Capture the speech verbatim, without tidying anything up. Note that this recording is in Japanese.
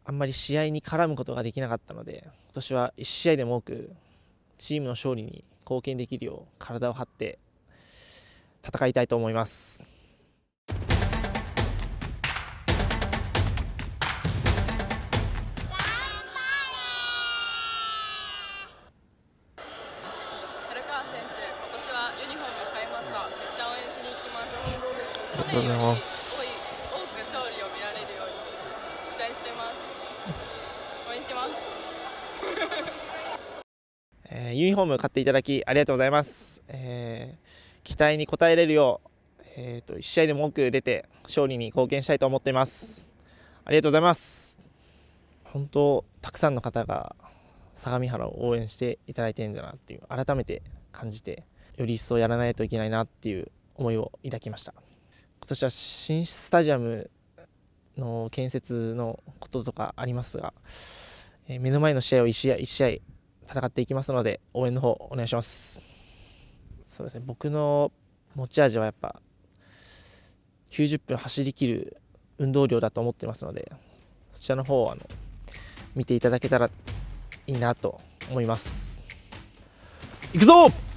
あんまり試合に絡むことができなかったので、今年はいち試合でも多くチームの勝利に貢献できるよう体を張って戦いたいと思います。 古川選手、今年はユニフォーム買いました。めっちゃ応援しに行きます。 ありがとうございます。 去年より多く勝利を見られるように期待してます。応援してます。 えー、ユニフォーム買っていただきありがとうございます。えー、期待に応えれるよう、えーと、いち試合でも多く出て勝利に貢献したいと思っています。ありがとうございます。本当たくさんの方が相模原を応援していただいてるんだなっていう改めて感じて、より一層やらないといけないなっていう思いを抱きました。今年は新スタジアムの建設のこととかありますが、えー、目の前の試合をいち試合いち試合戦っていきますので、応援の方お願いします。そうですね、僕の持ち味はやっぱきゅうじゅっぷん走りきる運動量だと思ってますので、そちらの方をあの見ていただけたらいいなと思います。いくぞ。